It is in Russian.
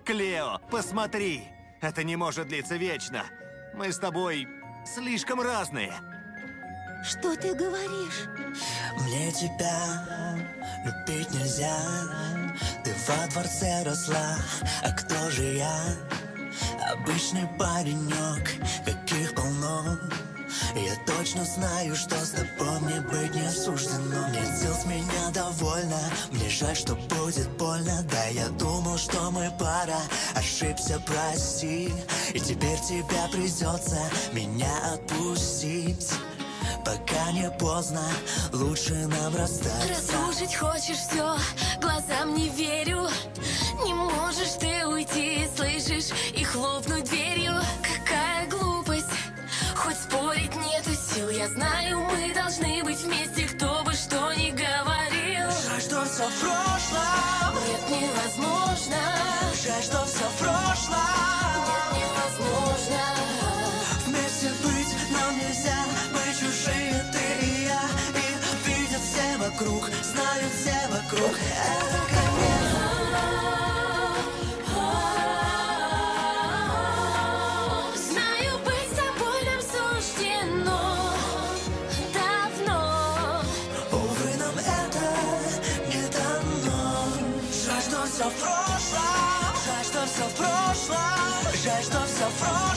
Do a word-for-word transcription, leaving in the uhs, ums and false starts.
Клео, посмотри! Это не может длиться вечно. Мы с тобой слишком разные. Что ты говоришь? Мне тебя любить нельзя. Ты во дворце росла, а кто же я? Обычный паренек, каких полно. Я точно знаю, что с тобой мне быть не суждено. Нет сил, с меня довольно. Мне жаль, что будет больно. Да, я думал, что мы пара. Ошибся, прости. И теперь тебе придется меня отпустить. Пока не поздно, лучше нам расстаться. Разрушить хочешь все, глазам не верю. Не можешь ты уйти, слышишь, и хлопнуть дверью. Какая глупость, хоть спорить нету сил. Я знаю, мы должны быть вместе, кто бы что ни говорил. Жаль, что все в прошлом. Нет, невозможно. Жаль, что все в прошлом. Нет, невозможно. Вместе быть нам нельзя. Мы чужие, ты и я. И видят все вокруг, знают все вокруг. Это конец. Знаю, быть с тобой нам суждено давно. Увы, нам это не дано. Жаль, что все в прошлом. Жаль, что все в прошлом. Жаль, что все в прошлом.